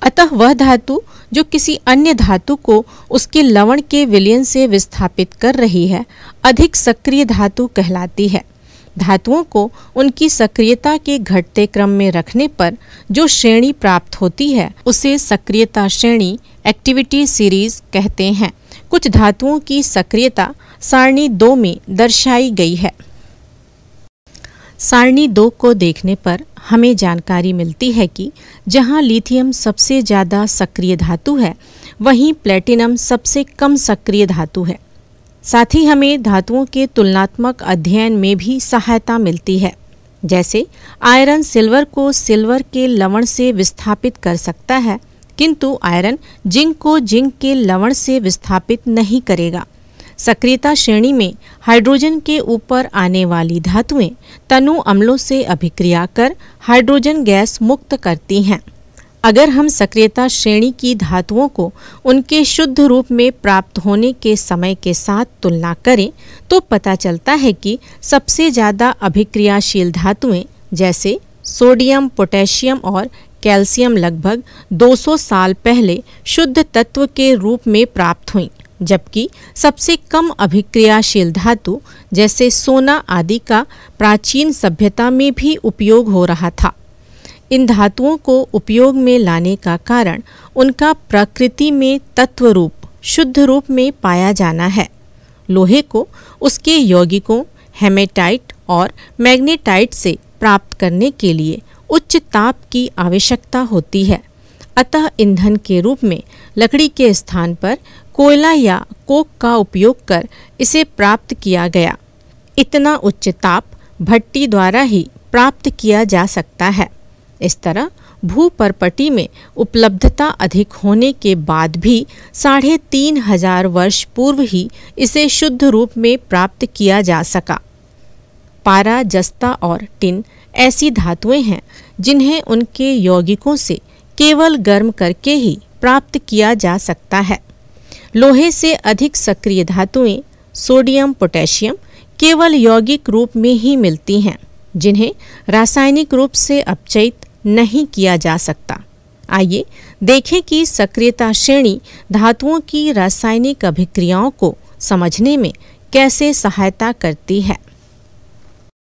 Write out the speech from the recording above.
अतः वह धातु जो किसी अन्य धातु को उसके लवण के विलयन से विस्थापित कर रही है अधिक सक्रिय धातु कहलाती है। धातुओं को उनकी सक्रियता के घटते क्रम में रखने पर जो श्रेणी प्राप्त होती है उसे सक्रियता श्रेणी एक्टिविटी सीरीज कहते हैं। कुछ धातुओं की सक्रियता सारणी 2 में दर्शाई गई है। सारणी 2 को देखने पर हमें जानकारी मिलती है कि जहां लिथियम सबसे ज़्यादा सक्रिय धातु है वहीं प्लेटिनम सबसे कम सक्रिय धातु है। साथ ही हमें धातुओं के तुलनात्मक अध्ययन में भी सहायता मिलती है। जैसे आयरन सिल्वर को सिल्वर के लवण से विस्थापित कर सकता है, किंतु आयरन जिंक को जिंक के लवण से विस्थापित नहीं करेगा। सक्रियता श्रेणी में हाइड्रोजन के ऊपर आने वाली धातुएं तनु अम्लों से अभिक्रिया कर हाइड्रोजन गैस मुक्त करती हैं। अगर हम सक्रियता श्रेणी की धातुओं को उनके शुद्ध रूप में प्राप्त होने के समय के साथ तुलना करें तो पता चलता है कि सबसे ज़्यादा अभिक्रियाशील धातुएं जैसे सोडियम, पोटेशियम और कैल्शियम लगभग 200 साल पहले शुद्ध तत्व के रूप में प्राप्त हुईं, जबकि सबसे कम अभिक्रियाशील धातु जैसे सोना आदि का प्राचीन सभ्यता में भी उपयोग हो रहा था। इन धातुओं को उपयोग में लाने का कारण उनका प्रकृति में तत्व रूप शुद्ध रूप में पाया जाना है। लोहे को उसके यौगिकों हेमेटाइट और मैग्नेटाइट से प्राप्त करने के लिए उच्च ताप की आवश्यकता होती है। अतः ईंधन के रूप में लकड़ी के स्थान पर कोयला या कोक का उपयोग कर इसे प्राप्त किया गया। इतना उच्च ताप भट्टी द्वारा ही प्राप्त किया जा सकता है। इस तरह भूपर्पटी में उपलब्धता अधिक होने के बाद भी 3500 वर्ष पूर्व ही इसे शुद्ध रूप में प्राप्त किया जा सका। पारा, जस्ता और टिन ऐसी धातुएं हैं जिन्हें उनके यौगिकों से केवल गर्म करके ही प्राप्त किया जा सकता है। लोहे से अधिक सक्रिय धातुएं सोडियम, पोटेशियम केवल यौगिक रूप में ही मिलती हैं, जिन्हें रासायनिक रूप से अपचयित नहीं किया जा सकता। आइए देखें कि सक्रियता श्रेणी धातुओं की रासायनिक अभिक्रियाओं को समझने में कैसे सहायता करती है।